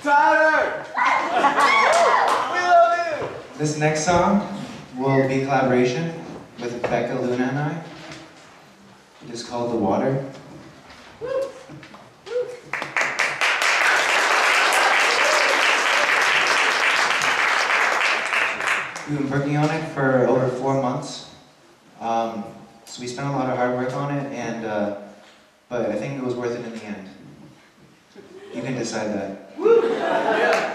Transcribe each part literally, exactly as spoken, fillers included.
Tyler! We love you! This next song will be a collaboration with Becca, Luna, and I. It is called The Water. We've been working on it for over four months. Um, so we spent a lot of hard work on it, and uh, but I think it was worth it in the end. You can decide that. Yeah.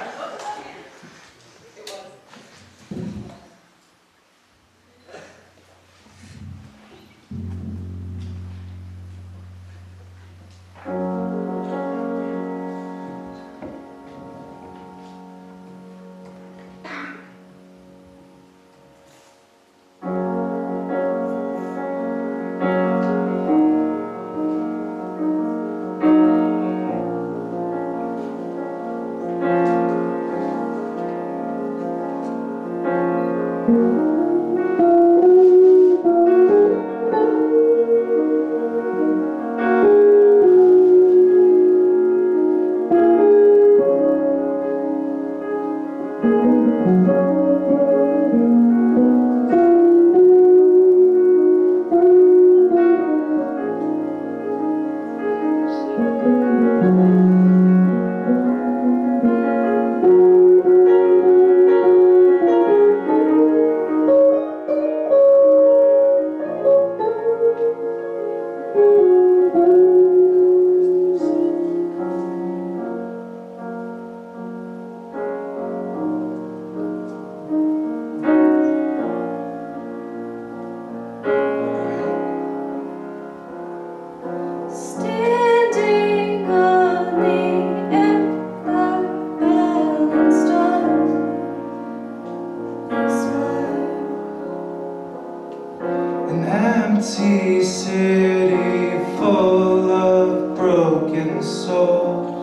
An empty city full of broken souls.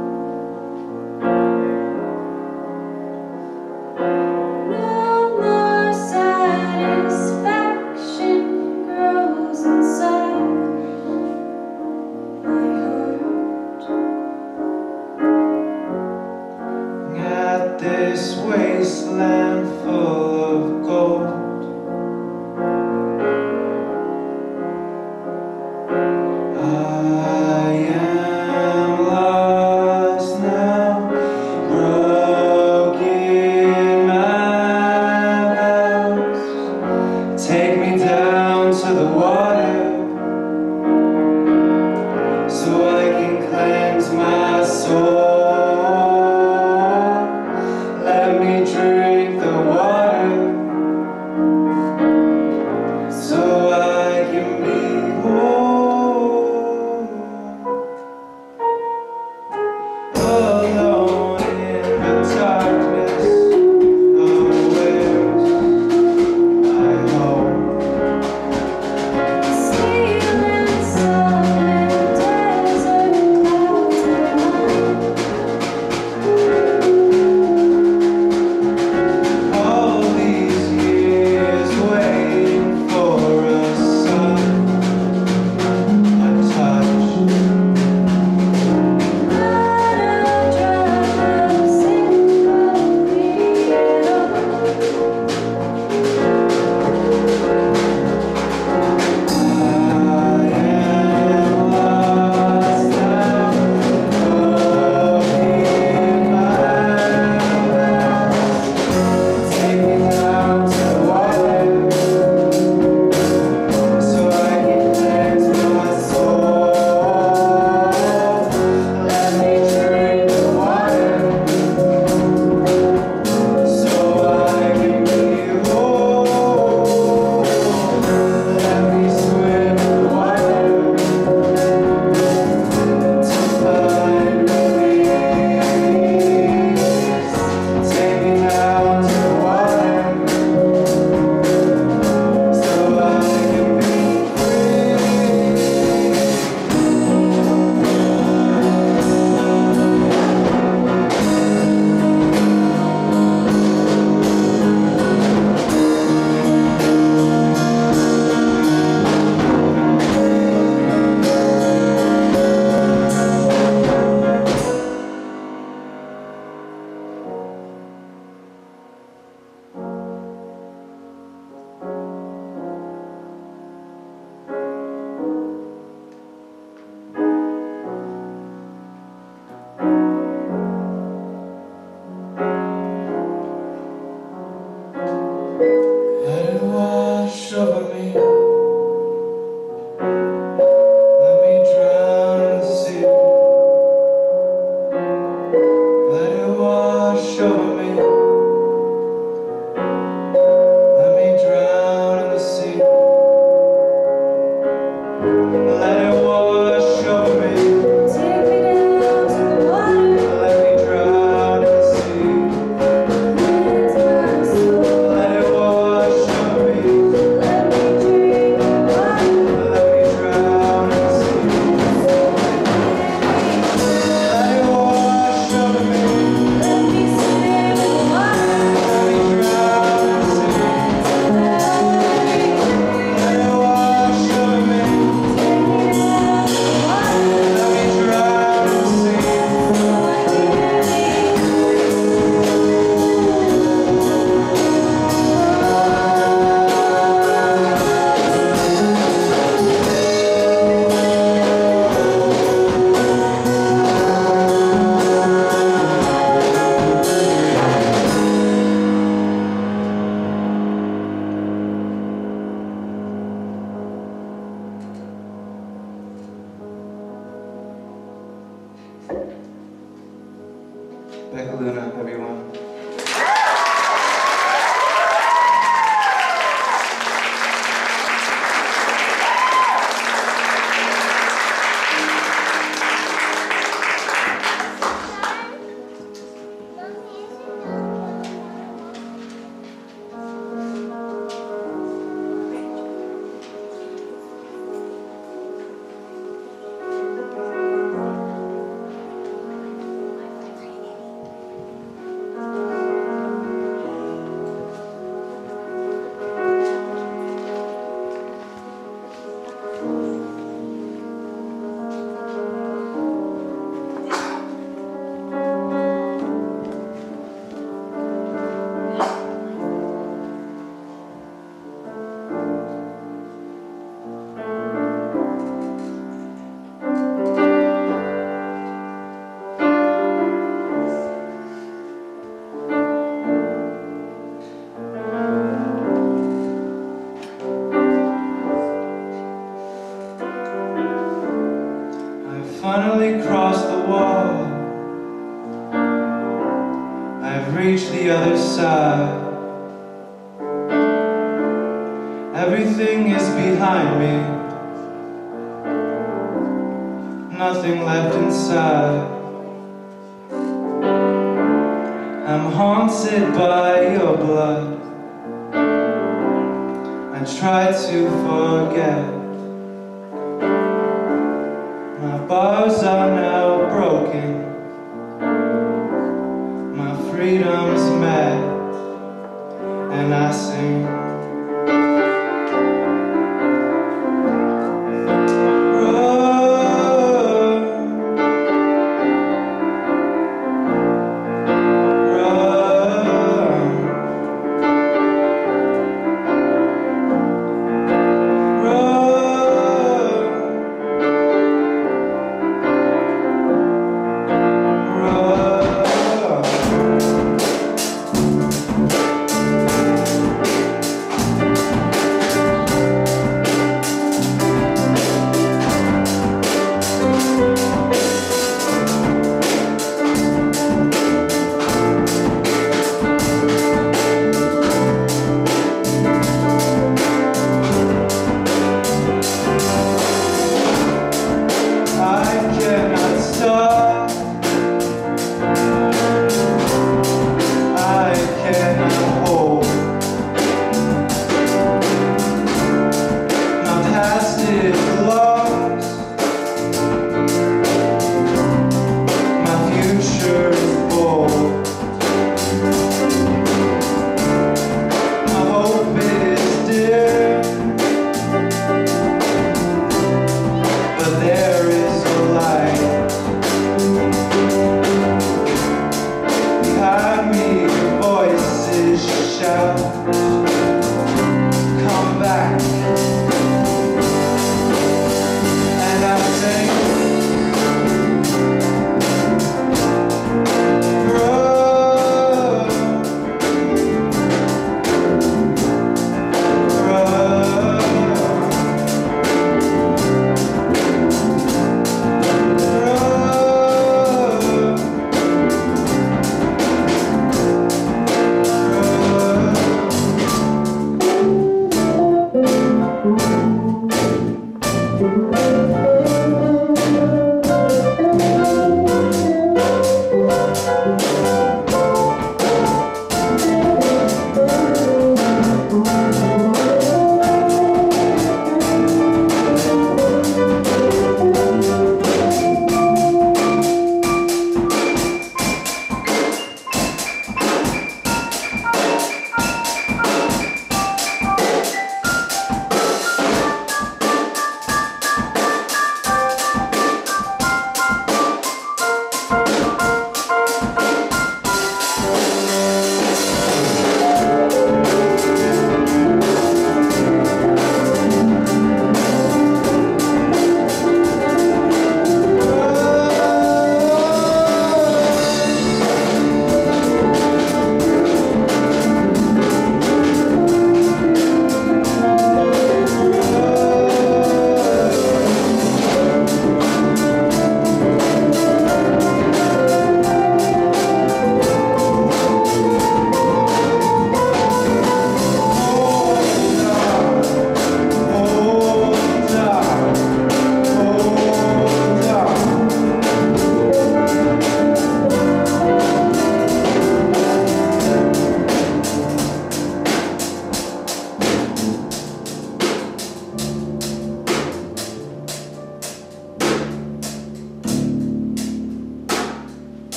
No more satisfaction grows inside my heart. At this wasteland full of gold. Take me down to the water so I can cleanse my soul. Let me drink the water Becca Luna, everyone. Finally crossed the wall. I've reached the other side. Everything is behind me. Nothing left inside. I'm haunted by your blood. I try to forget. My bars are now broken. My freedom's met. And I sing.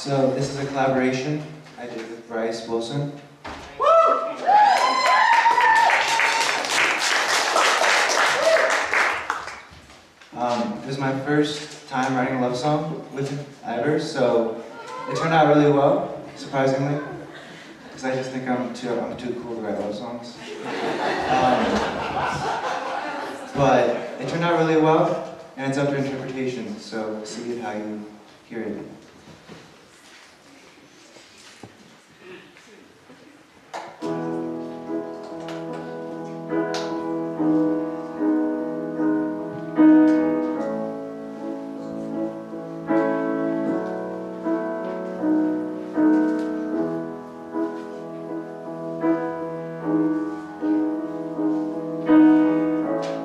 So this is a collaboration I did with Bryce Wilson. Um, it was my first time writing a love song with him ever, so it turned out really well, surprisingly, because I just think I'm too I'm too cool to write love songs. Um, but it turned out really well, and it's up to interpretation. So see it how you hear it.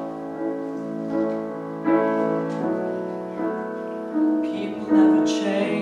People never change.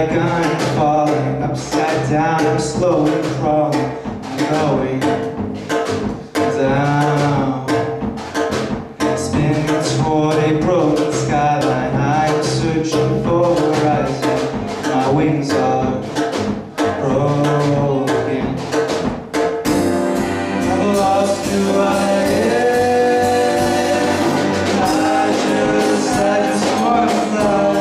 like I'm falling upside down. I'm slowly crawling, going down, spinning toward a broken skyline. I'm searching for horizon. My wings are broken. I've lost who I am. I just, I just want to fly.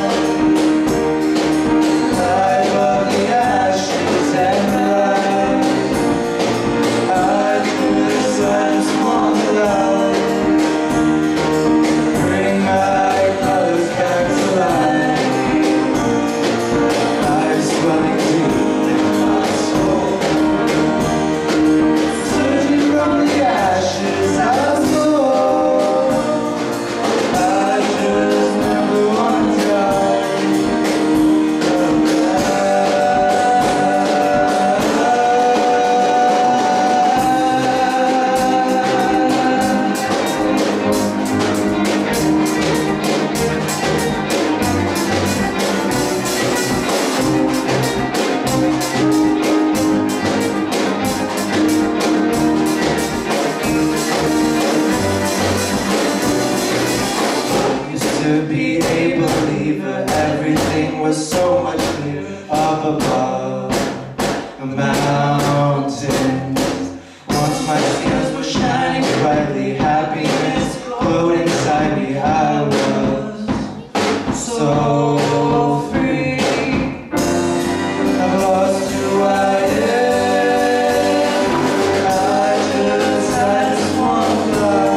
To be a believer, everything was so much clearer up above the mountains. Once my skills were shining brightly, happiness glowed inside me. I was so free. I've lost who I am. I just, I just want to fly.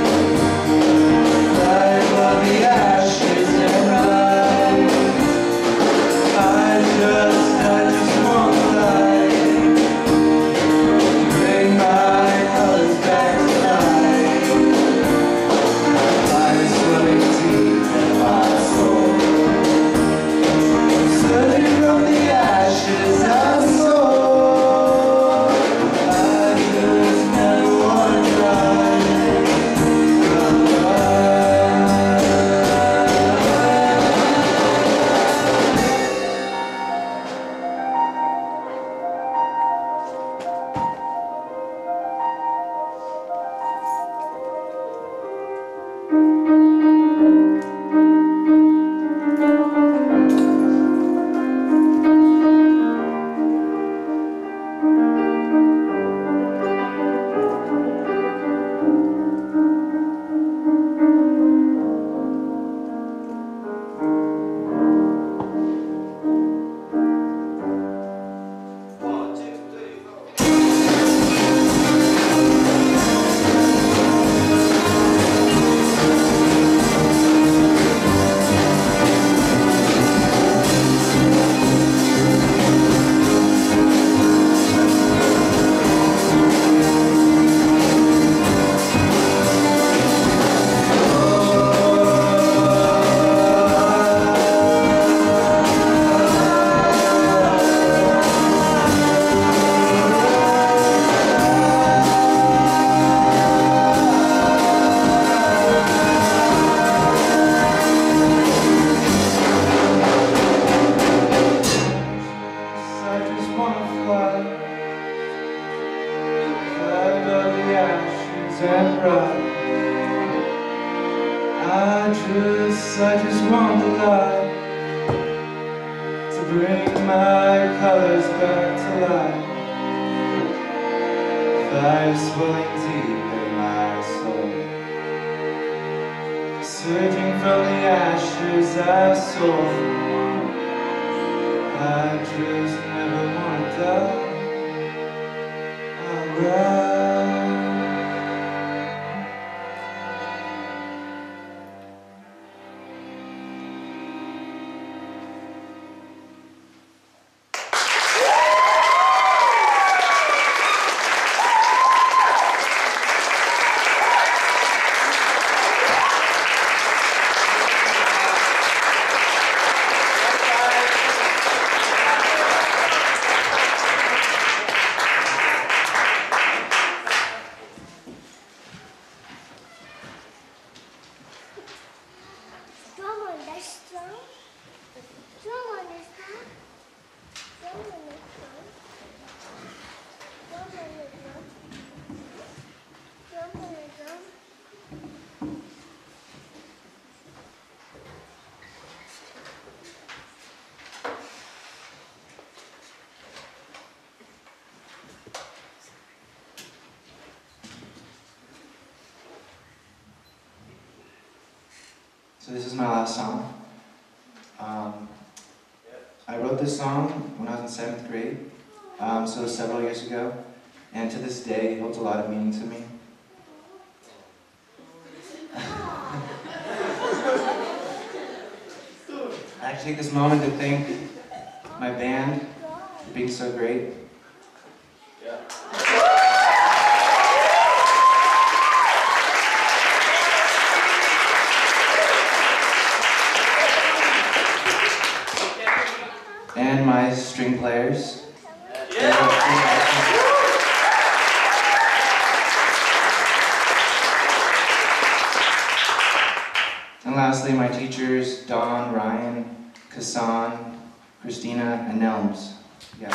And pride. I just, I just want the light to bring my colors back to life. Fire swelling deep in my soul, surging from the ashes I saw. I just never want to die. I'll ride. So this is my last song. Um, I wrote this song when I was in seventh grade, um, so several years ago, and to this day it holds a lot of meaning to me. I take this moment to thank my band for being so great. Yeah. And my string players. And lastly, my teachers, Dawn, Ryan, Kassan, Christina, and Nelms. Yeah.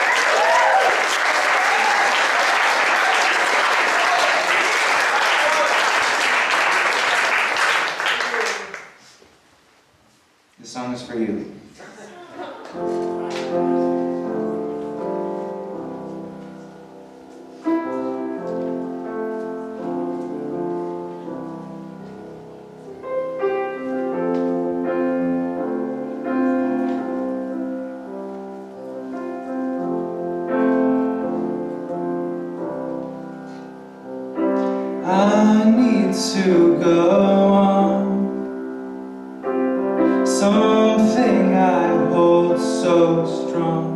This song is for you. I need to go on. Something I hold so strong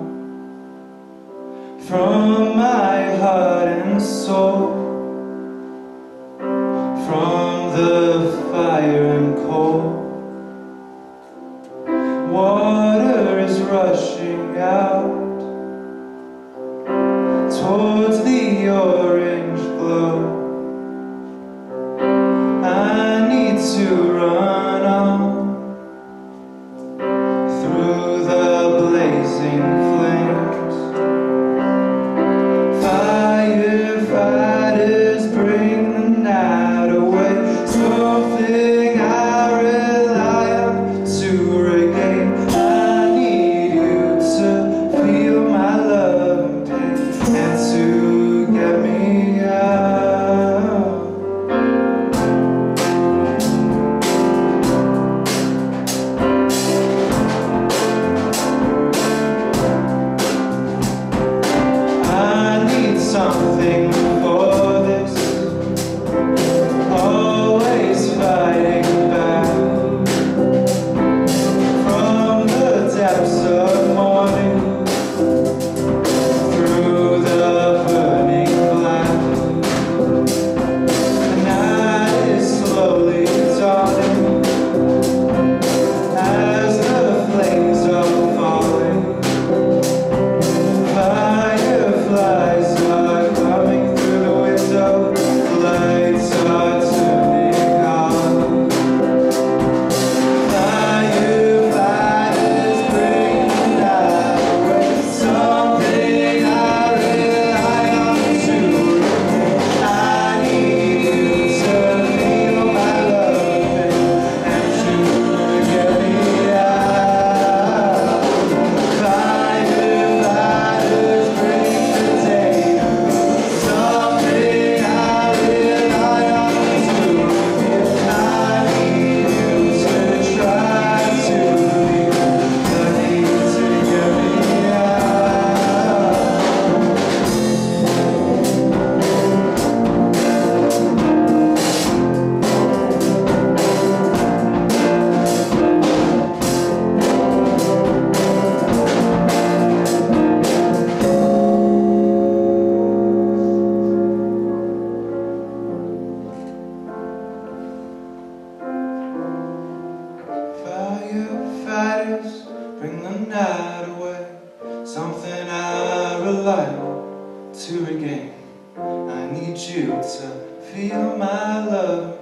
from my heart and soul, from the fire and cold. Water is rushing out towards the orange glow. I need to run on through the blazing flames. Firefighters bring the night away. Something I rely on to regain. I need you to feel my love and pain, and to get me out. Something for this, always fighting back from the depths of morning, through the burning black. The night is slowly dawning as the flames are falling. Fireflies are coming through the window, the lights are turning on. Firefighters bring the night away. Something I rely on to regain. I need you to feel my love and to get me out. Firefighters bring the day. Something I rely on to regain. I need you to try to leave the need to get me out. Firefighters bring the night away. Something I rely on to regain. I need you to feel my love